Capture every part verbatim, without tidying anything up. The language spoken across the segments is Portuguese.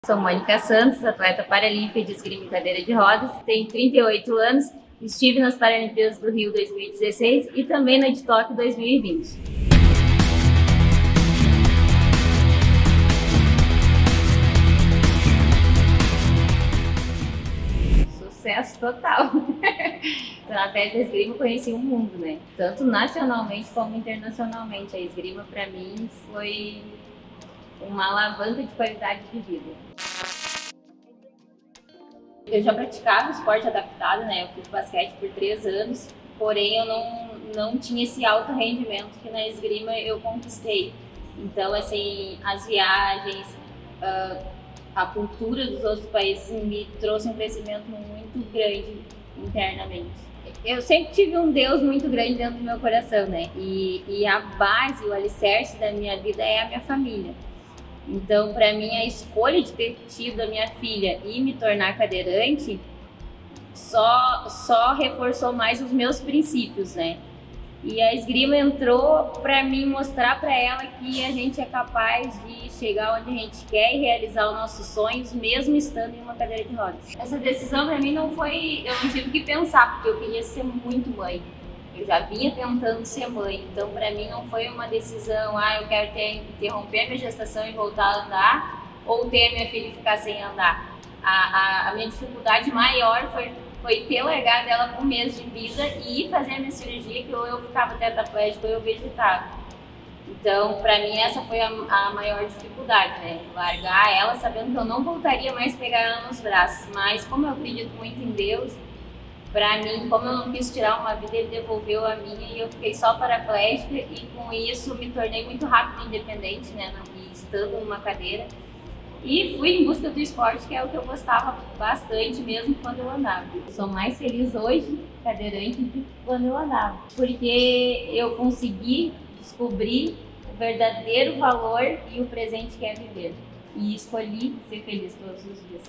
Sou Mônica Santos, atleta paralímpica de esgrima em cadeira de rodas, tenho trinta e oito anos, estive nas Paralimpíadas do Rio dois mil e dezesseis e também na de Tóquio dois mil e vinte. Sucesso total! Através da esgrima eu conheci o mundo, né? Tanto nacionalmente como internacionalmente. A esgrima para mim foi uma alavanca de qualidade de vida. Eu já praticava esporte adaptado, né? Eu fiz basquete por três anos, porém eu não, não tinha esse alto rendimento que na esgrima eu conquistei. Então, assim, as viagens, a cultura dos outros países me trouxe um crescimento muito grande internamente. Eu sempre tive um Deus muito grande dentro do meu coração, né? E, e a base, o alicerce da minha vida é a minha família. Então, para mim, a escolha de ter tido a minha filha e me tornar cadeirante só, só reforçou mais os meus princípios, né? E a esgrima entrou para mim mostrar para ela que a gente é capaz de chegar onde a gente quer e realizar os nossos sonhos, mesmo estando em uma cadeira de rodas. Essa decisão para mim não foi, eu não tive que pensar, porque eu queria ser muito mãe. Eu já vinha tentando ser mãe, então para mim não foi uma decisão, ah, eu quero ter, interromper minha gestação e voltar a andar, ou ter minha filha e ficar sem andar. A, a, a minha dificuldade maior foi, foi ter largado ela com um mês de vida e ir fazer a minha cirurgia, que ou eu ficava tetraplégica ou eu vegetava. Então, para mim, essa foi a, a maior dificuldade, né? Largar ela sabendo que eu não voltaria mais pegar ela nos braços, mas como eu acredito muito em Deus, para mim, como eu não quis tirar uma vida, ele devolveu a minha e eu fiquei só paraplégica e com isso me tornei muito rápido independente, né, estando numa cadeira. E fui em busca do esporte, que é o que eu gostava bastante mesmo quando eu andava. Sou mais feliz hoje, cadeirante, do que quando eu andava. Porque eu consegui descobrir o verdadeiro valor e o presente que é viver. E escolhi ser feliz todos os dias.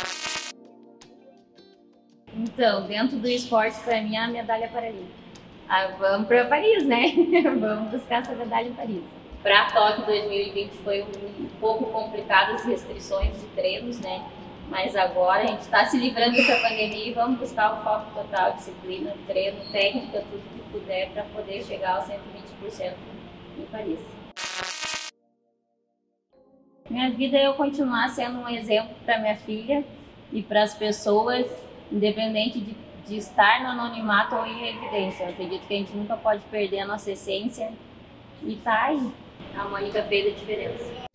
Então, dentro do esporte, para mim, é a medalha paralímpica. Ah, vamos para Paris, né? Vamos buscar essa medalha em Paris. Para Tóquio dois mil e vinte foi um pouco complicado as restrições de treinos, né? Mas agora a gente está se livrando dessa pandemia e vamos buscar o foco total, disciplina, treino, técnica, tudo que puder para poder chegar aos cento e vinte por cento em Paris. Minha vida é eu continuar sendo um exemplo para minha filha e para as pessoas, independente de, de estar no anonimato ou em evidência. Eu acredito que a gente nunca pode perder a nossa essência e tá aí. A Mônica fez a diferença.